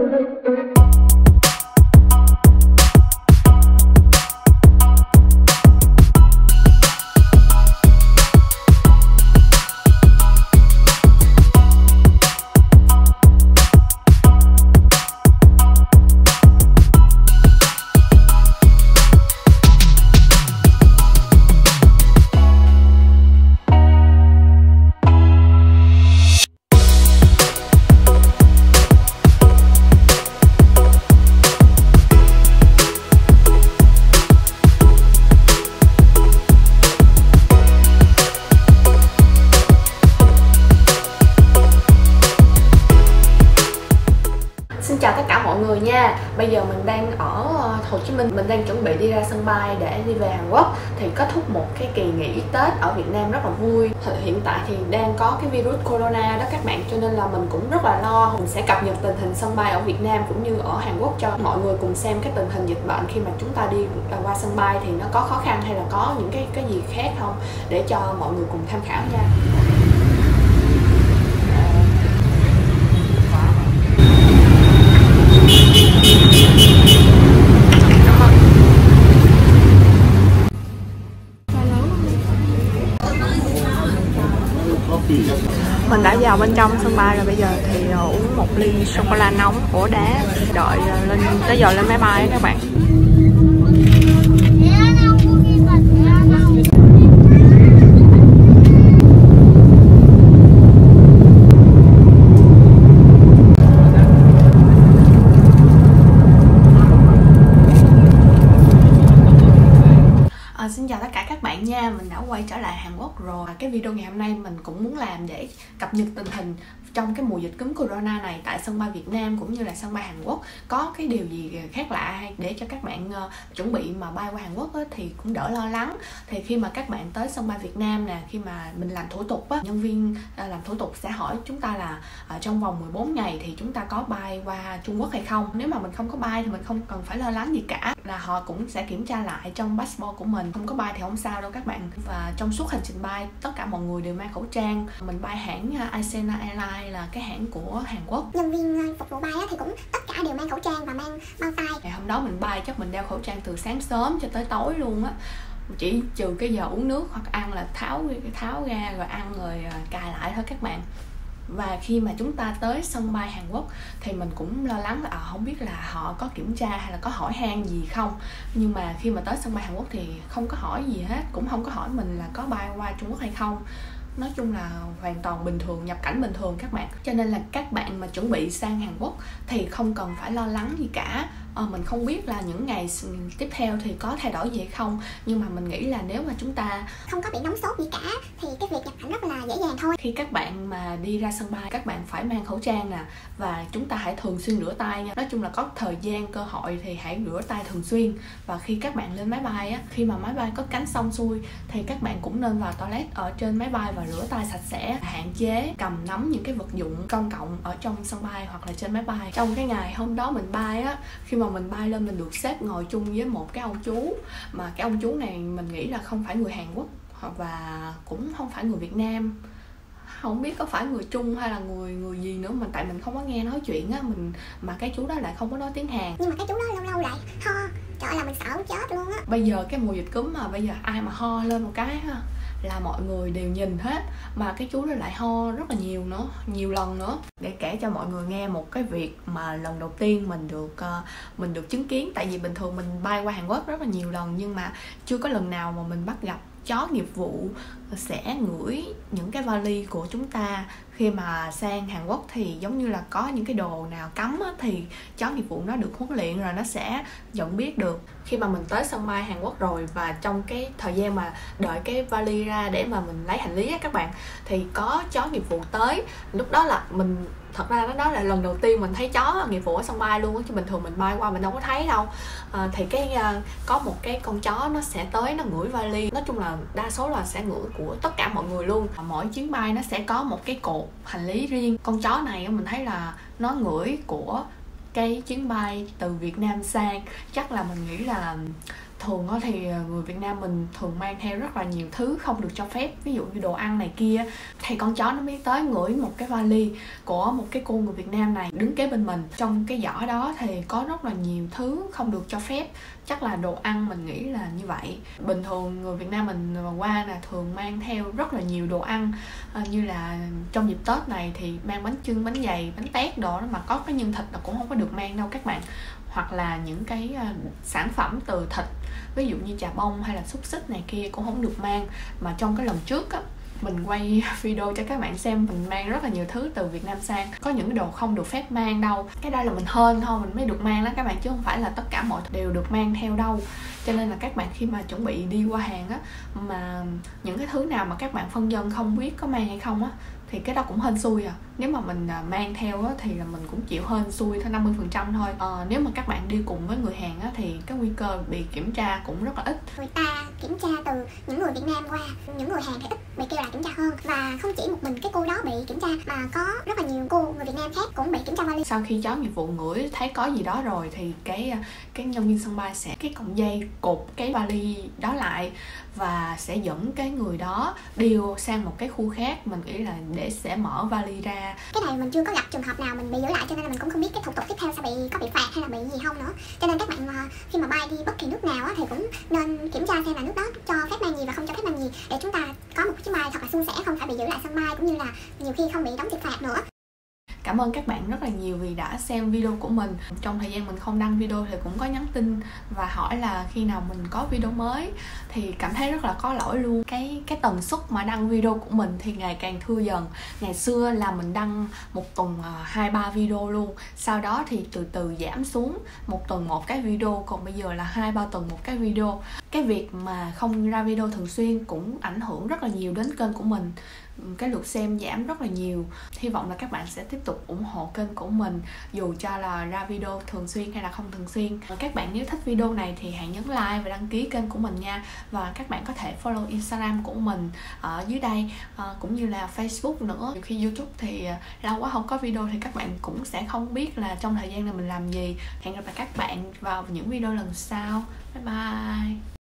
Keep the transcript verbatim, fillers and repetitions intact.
Xin chào tất cả mọi người nha. Bây giờ mình đang ở Hồ Chí Minh, mình đang chuẩn bị đi ra sân bay để đi về Hàn Quốc. Thì kết thúc một cái kỳ nghỉ Tết ở Việt Nam rất là vui. Hiện tại thì đang có cái virus corona đó các bạn, cho nên là mình cũng rất là lo. Mình sẽ cập nhật tình hình sân bay ở Việt Nam cũng như ở Hàn Quốc cho mọi người cùng xem cái tình hình dịch bệnh khi mà chúng ta đi qua sân bay thì nó có khó khăn hay là có những cái cái gì khác không, để cho mọi người cùng tham khảo nha. Mình đã vào bên trong sân bay rồi, bây giờ thì uống một ly sô cô la nóng ổ đá, đợi lên tới giờ lên máy bay đó các bạn. Xin chào tất cả các bạn nha, mình đã quay trở lại Hàn Quốc rồi. Cái video ngày hôm nay mình cũng muốn làm để cập nhật tình hình trong cái mùa dịch cúm corona này tại sân bay Việt Nam cũng như là sân bay Hàn Quốc. Có cái điều gì khác lạ hay để cho các bạn uh, chuẩn bị mà bay qua Hàn Quốc á, thì cũng đỡ lo lắng. Thì khi mà các bạn tới sân bay Việt Nam nè, khi mà mình làm thủ tục á, nhân viên uh, làm thủ tục sẽ hỏi chúng ta là uh, trong vòng mười bốn ngày thì chúng ta có bay qua Trung Quốc hay không. Nếu mà mình không có bay thì mình không cần phải lo lắng gì cả, là họ cũng sẽ kiểm tra lại trong passport của mình. Không có bay thì không sao đâu các bạn. Và trong suốt hành trình bay, tất cả mọi người đều mang khẩu trang. Mình bay hãng Asiana Airlines là cái hãng của Hàn Quốc. Nhân viên phục vụ bay thì cũng tất cả đều mang khẩu trang và mang bao tay. Ngày hôm đó mình bay chắc mình đeo khẩu trang từ sáng sớm cho tới tối luôn á. Chỉ trừ cái giờ uống nước hoặc ăn là tháo tháo ra rồi ăn rồi cài lại thôi các bạn. Và khi mà chúng ta tới sân bay Hàn Quốc thì mình cũng lo lắng là à, không biết là họ có kiểm tra hay là có hỏi han gì không. Nhưng mà khi mà tới sân bay Hàn Quốc thì không có hỏi gì hết, cũng không có hỏi mình là có bay qua Trung Quốc hay không. Nói chung là hoàn toàn bình thường, nhập cảnh bình thường các bạn. Cho nên là các bạn mà chuẩn bị sang Hàn Quốc thì không cần phải lo lắng gì cả. à, Mình không biết là những ngày tiếp theo thì có thay đổi gì hay không, nhưng mà mình nghĩ là nếu mà chúng ta không có bị nóng sốt gì cả thì cái việc nhập cảnh rất là dễ dàng thôi. Khi các bạn mà đi ra sân bay, các bạn phải mang khẩu trang nè, và chúng ta hãy thường xuyên rửa tay nha. Nói chung là có thời gian, cơ hội thì hãy rửa tay thường xuyên. Và khi các bạn lên máy bay á, khi mà máy bay cất cánh xong xuôi thì các bạn cũng nên vào toilet ở trên máy bay và rửa tay sạch sẽ. Hạn chế cầm nắm những cái vật dụng công cộng ở trong sân bay hoặc là trên máy bay. Trong cái ngày hôm đó mình bay á, khi mà mình bay lên mình được xếp ngồi chung với một cái ông chú, mà cái ông chú này mình nghĩ là không phải người Hàn Quốc và cũng không phải người Việt Nam, không biết có phải người Trung hay là người người gì nữa, mà tại mình không có nghe nói chuyện á, mình mà cái chú đó lại không có nói tiếng Hàn. Nhưng mà cái chú đó lâu lâu lại ho, trời ơi là mình sợ muốn chết luôn á. Bây giờ cái mùa dịch cúm mà bây giờ ai mà ho lên một cái ha là mọi người đều nhìn hết, mà cái chú đó lại ho rất là nhiều nữa, nhiều lần nữa. Để kể cho mọi người nghe một cái việc mà lần đầu tiên mình được uh, mình được chứng kiến. Tại vì bình thường mình bay qua Hàn Quốc rất là nhiều lần, nhưng mà chưa có lần nào mà mình bắt gặp chó nghiệp vụ sẽ ngửi những cái vali của chúng ta. Khi mà sang Hàn Quốc thì giống như là có những cái đồ nào cấm á, thì chó nghiệp vụ nó được huấn luyện rồi, nó sẽ nhận biết được. Khi mà mình tới sân bay Hàn Quốc rồi, và trong cái thời gian mà đợi cái vali ra để mà mình lấy hành lý á các bạn, thì có chó nghiệp vụ tới. Lúc đó là mình, thật ra đó là lần đầu tiên mình thấy chó nghiệp vụ ở sân bay luôn á, chứ bình thường mình bay qua mình đâu có thấy đâu. à, Thì cái uh, có một cái con chó nó sẽ tới, nó ngửi vali. Nói chung là đa số là sẽ ngửi của tất cả mọi người luôn. Mỗi chuyến bay nó sẽ có một cái cột hành lý riêng. Con chó này mình thấy là nó ngửi của cái chuyến bay từ Việt Nam sang. Chắc là mình nghĩ là Thường thì người Việt Nam mình thường mang theo rất là nhiều thứ không được cho phép, ví dụ như đồ ăn này kia. Thì con chó nó biết tới ngửi một cái vali của một cái cô người Việt Nam này đứng kế bên mình. Trong cái giỏ đó thì có rất là nhiều thứ không được cho phép, chắc là đồ ăn, mình nghĩ là như vậy. Bình thường người Việt Nam mình mà qua là thường mang theo rất là nhiều đồ ăn, à, như là trong dịp Tết này thì mang bánh chưng, bánh dày, bánh tét đồ đó, mà có cái nhân thịt là cũng không có được mang đâu các bạn. Hoặc là những cái uh, sản phẩm từ thịt, ví dụ như chà bông hay là xúc xích này kia cũng không được mang. Mà trong cái lần trước á, mình quay video cho các bạn xem, mình mang rất là nhiều thứ từ Việt Nam sang. Có những cái đồ không được phép mang đâu. Cái đây là mình hên thôi mình mới được mang đó các bạn, chứ không phải là tất cả mọi đều được mang theo đâu. Cho nên là các bạn khi mà chuẩn bị đi qua hàng á, mà những cái thứ nào mà các bạn phân vân không biết có mang hay không á, thì cái đó cũng hên xui à. Nếu mà mình mang theo á, thì là mình cũng chịu hên xui thôi, năm mươi phần trăm thôi. à, Nếu mà các bạn đi cùng với người Hàn á, thì cái nguy cơ bị kiểm tra cũng rất là ít. Người ta kiểm tra từ những người Việt Nam qua, những người Hàn thì ít bị kêu là kiểm tra hơn. Và không chỉ một mình cái cô đó bị kiểm tra, mà có rất là nhiều cô người Việt Nam khác cũng bị kiểm tra vali. Sau khi chó nghiệp vụ ngửi thấy có gì đó rồi thì cái cái nhân viên sân bay sẽ cái cọng dây cột cái vali đó lại và sẽ dẫn cái người đó đi sang một cái khu khác, mình nghĩ là để sẽ mở vali ra. Cái này mình chưa có gặp trường hợp nào mình bị giữ lại, cho nên là mình cũng không biết cái thủ tục tiếp theo sẽ bị có bị phạt hay là bị gì không nữa. Cho nên các bạn khi mà bay đi bất kỳ nước nào á, thì cũng nên kiểm tra xem là nước đó cho phép mang gì và không cho phép mang gì, để chúng ta có một chuyến bay thật là suôn sẻ, không phải bị giữ lại sân bay, cũng như là nhiều khi không bị đóng tiền phạt nữa. Cảm ơn các bạn rất là nhiều vì đã xem video của mình. Trong thời gian mình không đăng video thì cũng có nhắn tin và hỏi là khi nào mình có video mới, thì cảm thấy rất là có lỗi luôn. Cái cái tần suất mà đăng video của mình thì ngày càng thưa dần. Ngày xưa là mình đăng một tuần hai ba video luôn, sau đó thì từ từ giảm xuống một tuần một cái video, còn bây giờ là hai ba tuần một cái video. Cái việc mà không ra video thường xuyên cũng ảnh hưởng rất là nhiều đến kênh của mình. Cái lượt xem giảm rất là nhiều. Hy vọng là các bạn sẽ tiếp tục ủng hộ kênh của mình dù cho là ra video thường xuyên hay là không thường xuyên. Các bạn nếu thích video này thì hãy nhấn like và đăng ký kênh của mình nha. Và các bạn có thể follow Instagram của mình ở dưới đây, cũng như là Facebook nữa. Khi YouTube thì lâu quá không có video thì các bạn cũng sẽ không biết là trong thời gian này mình làm gì. Hẹn gặp lại các bạn vào những video lần sau. Bye bye.